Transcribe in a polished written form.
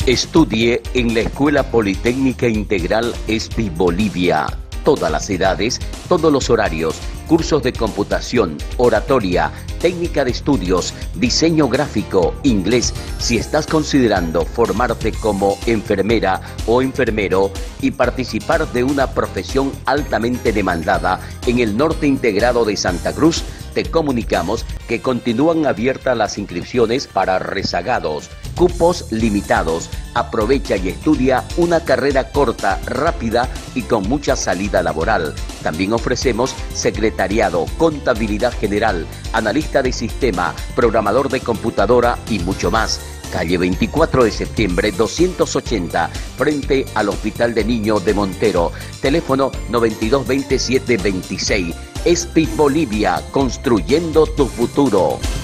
Estudie en la Escuela Politécnica Integral ESPI Bolivia. Todas las edades, todos los horarios, cursos de computación, oratoria, técnica de estudios, diseño gráfico, inglés. Si estás considerando formarte como enfermera o enfermero y participar de una profesión altamente demandada en el norte integrado de Santa Cruz, te comunicamos que continúan abiertas las inscripciones para rezagados, cupos limitados. Aprovecha y estudia una carrera corta, rápida y con mucha salida laboral. También ofrecemos secretariado, contabilidad general, analista de sistema, programador de computadora y mucho más. Calle 24 de septiembre 280, frente al Hospital de Niños de Montero. Teléfono 922726. ESPI Bolivia, construyendo tu futuro.